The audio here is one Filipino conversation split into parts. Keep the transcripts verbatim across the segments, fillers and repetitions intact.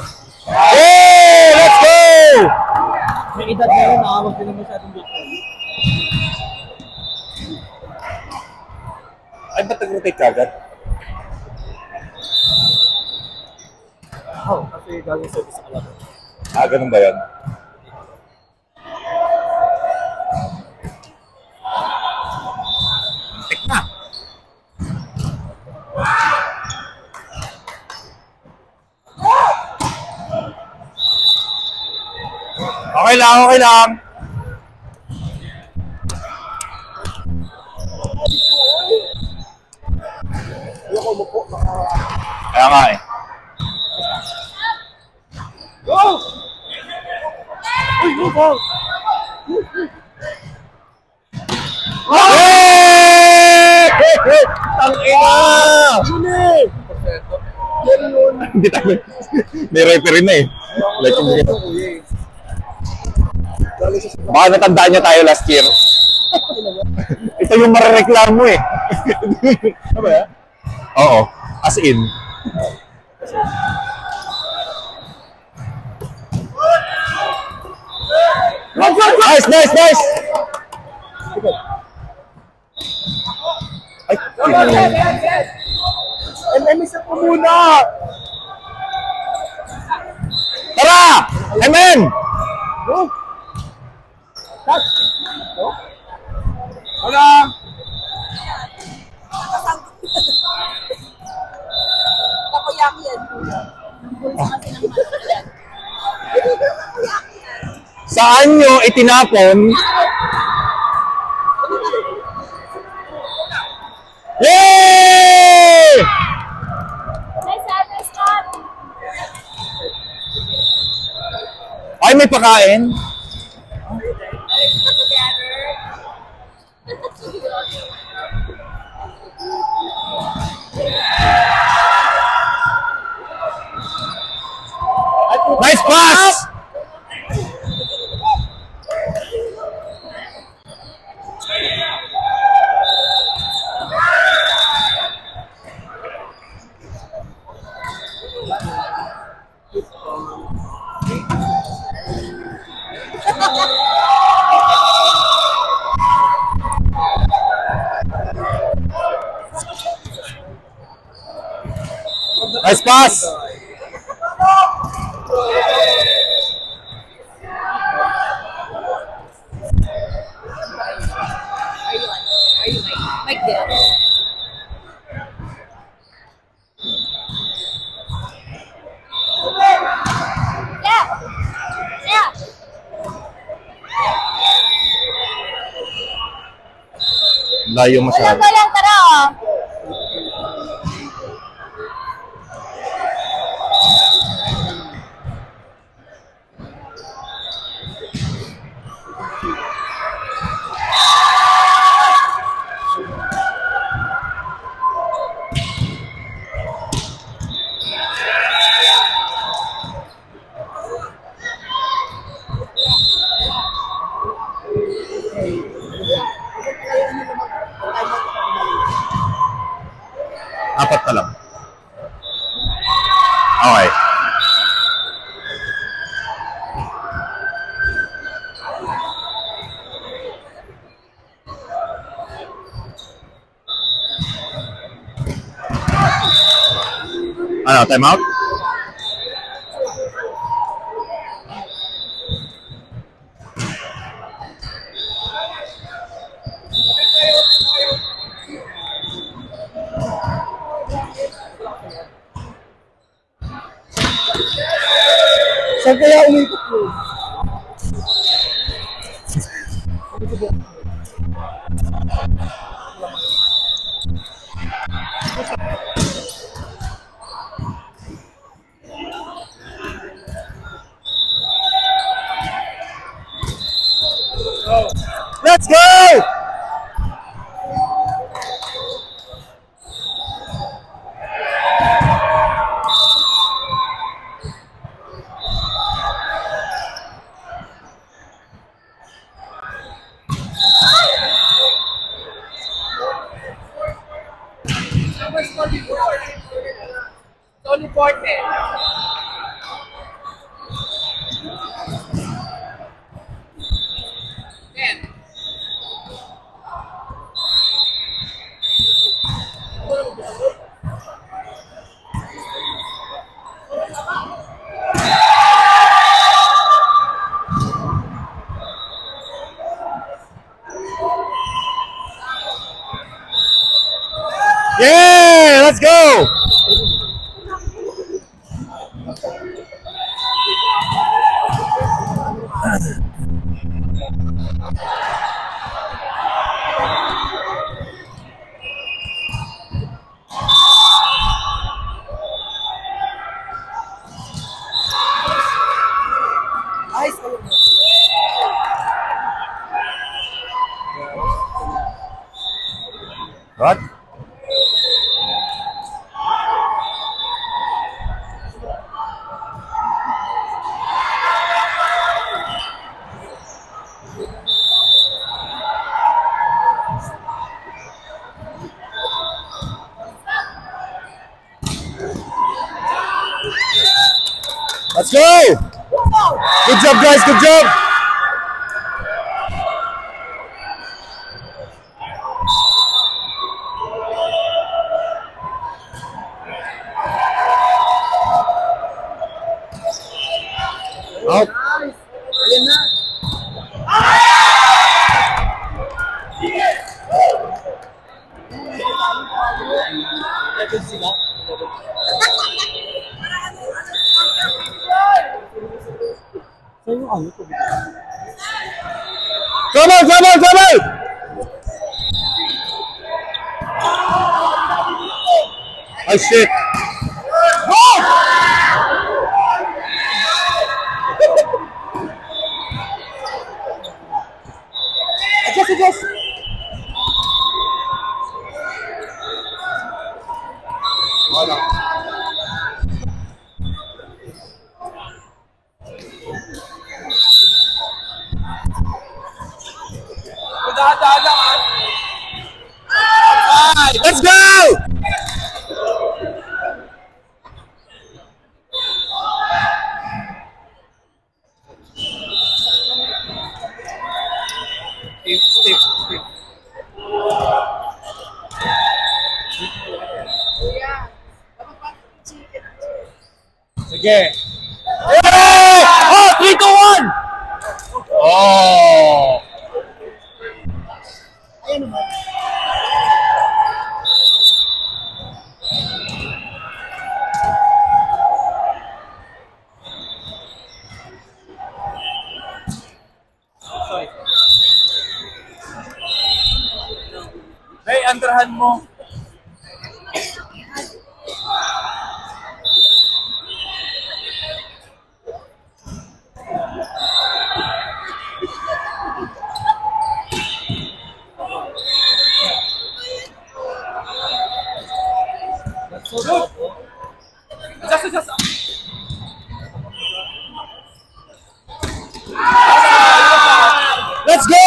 Hey! Let's go! May edad na rin, nakawag din naman sa ating bitcoin. Ay, ba't nag-rotate ka agad? Oo, oh, kasi gagawin service sa kalaban. Ah, ganun ba yan? Tek na! Okay lang, okay lang. Ayoko mo po. Kaya nga eh. Go! Uy, go, go! Tangina! Yun Hindi tayo. May referee na eh. Like yung mga. Baka natandaan niya tayo last year. Ito yung marereklamo eh. Ano ba yan? Oo. As in. Nice, nice, nice! Ay, M M isa po muna! tara! M M! Go! Touch! Go! Wala! Takoyaki yan. Saan nyo itinapon? Yay! Nice shot, nice shot. Ay, may pakain? Nice pass! Nice pass! Mike there. Yeah. Yeah. Layo Walang masyado. walang tara oh. Apat pa lang. Okay. Ano, time out? Saan kaya umikot ko? Let's go! Nice. What? Let's go! Good job, guys. Good job. Out. Ayan na. Level sila. Saan yung ano to? Come on, come on, come on! Oh shit! Adjust, adjust. Wala. Magdadaan lang ah. Let's go! Step, step, step. Sige. Hey! Oh, three, two, one! Oh! Ayan naman. Sorry. Hey, underhand mo. Adjust, adjust. Let's go!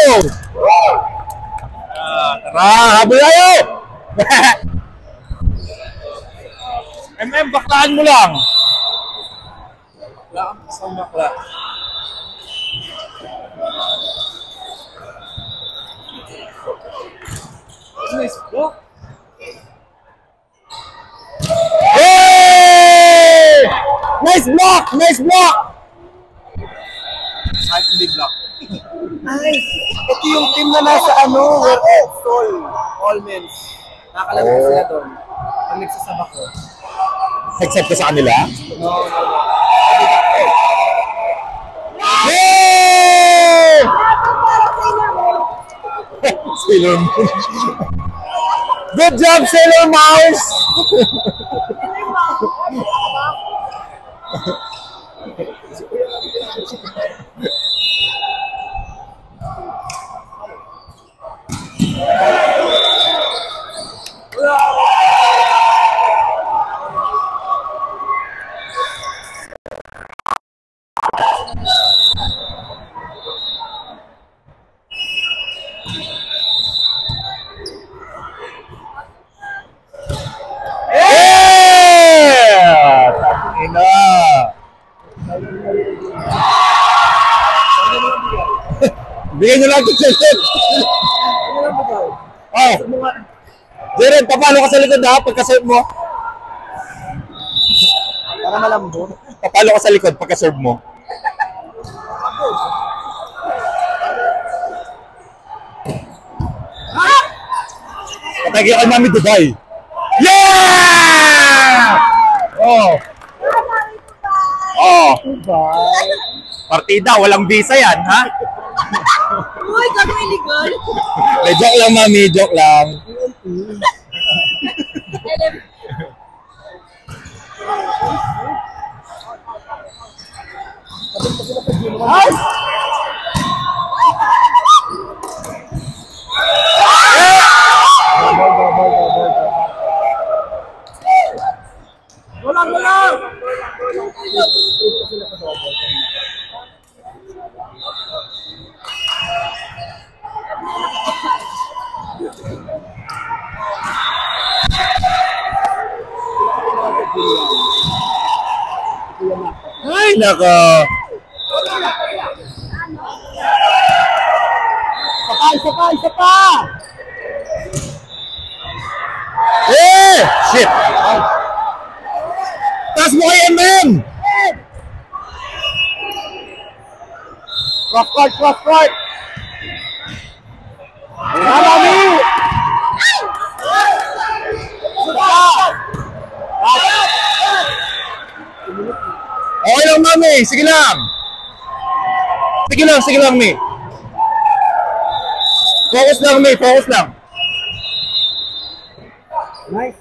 Ah, tara, habol tayo! M M, baklaan mo lang. Wala kang isang bakla. Nice block. Hey! Nice block! Nice block! Kahit hindi block. Ay, ito yung team na nasa ano, where it's all, all men's. Nakakalabas Oh. sila doon. Pag nagsasabak ko. Accept ka sa kanila? No, no, no. Hey! Sailor Moon. Good job, Sailor Mouse! Yeah! Tangina! Bigyan nyo lang ito sa set. Ano lang ba daw? Oh, Mga, Jaren, papalo ka sa likod ha, pagka-serve mo. para malambot. Papalo ka sa likod pagka-serve mo. Patagi kay Mami Dubai. Yeah! Oh. Oh. Bye. Partida, walang visa yan, ha? Uy, gago illegal. Eh, joke lang, mami. Joke lang. Ay! Walang, walang! Ay, nako. Isa pa, isa pa, isa pa! Eh! Shit! Taas mo kay M M! Cross court, cross court! Marami! Okay lang, mami. Sige lang. Sige lang, sige lang, mi. Focus lang, mi. Focus lang. Nice!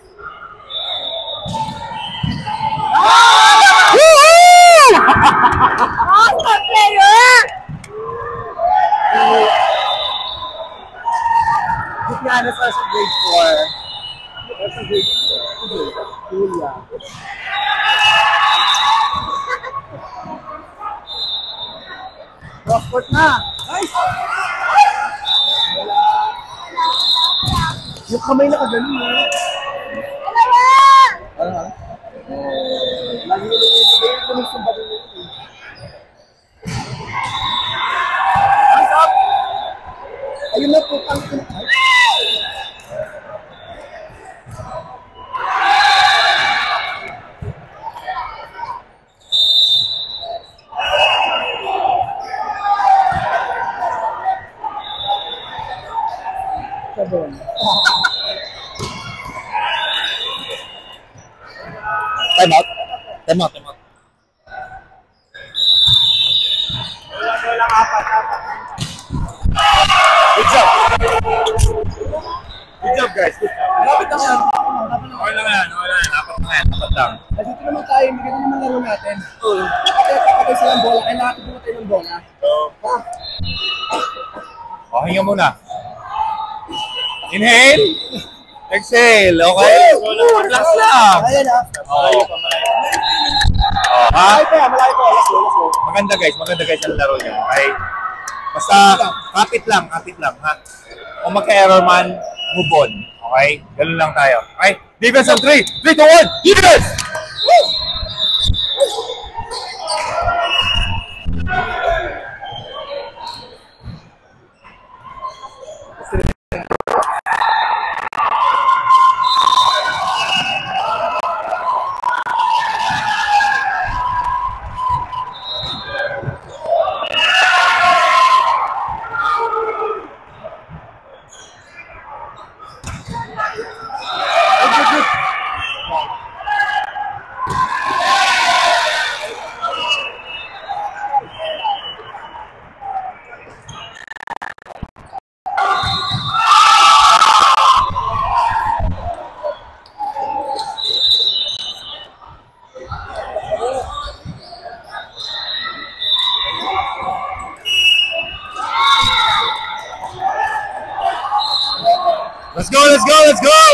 Woohoo! Awesome player! Giannis as a grade four. As a grade four. Julia. Cross court na! Nice! Yung kamay na kagaling eh. Dalawa! Ano ha? Lagi nyo lang yung kamay yung kamay yung kamay yung Hands up! Ayun na po, pang ay. Sabon. Time out. Time out, time out. Walang apat, apat. Good job. Good job, guys. Good job. Lapit na yan. Okay lang yan. Okay lang yan. Apat na yan. Apat lang. Dito naman tayo, may ganun naman laro natin. Oo. Kaya kapatay silang bola, kailangan natin tayo ng bola. So, oh, hinga muna. Inhale. Exhale. Okay? Relax lang. Ayan ha. Oh. Oh, ha? Malayo pa, malayo pa. Let's go, let's go. Maganda, guys. Maganda, guys, ang laro niyo. Okay? Basta, kapit lang. Kapit lang, ha? Kung magka-error man, move on. Okay? Ganun lang tayo. Okay? Defense of three. three, two, one. Defense! Let's go, let's go, let's go!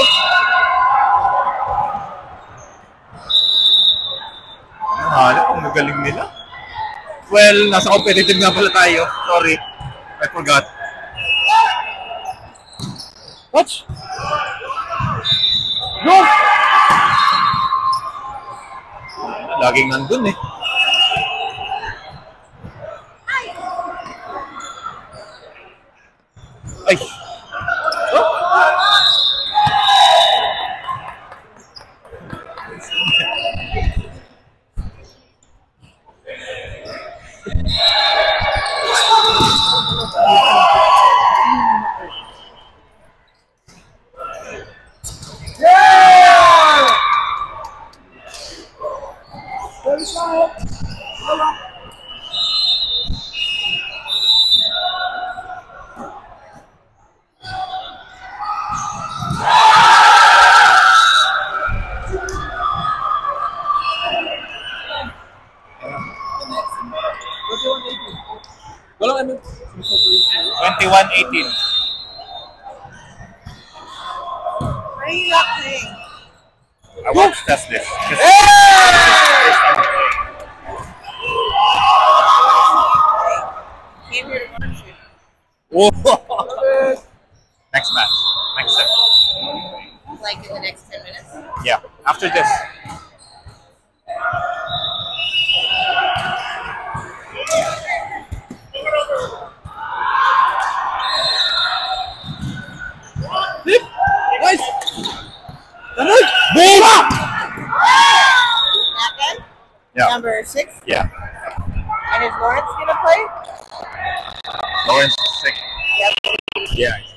Nahala kung magaling nila. Well, nasa competitive nga pala tayo. Sorry. I forgot. Watch! Go! Laging nandun eh. Ay! Walang ano. twenty-one eighteen. Relaxing. I want to test this. Just- Came here to watch you. Whoa. Next match. Next set. Like in the next ten minutes. Yeah. After this. Nice! Tanay! Boom! That guy? Yeah. Number six. Yeah. And is Lawrence gonna play? Lawrence is sick. Yep. Yeah.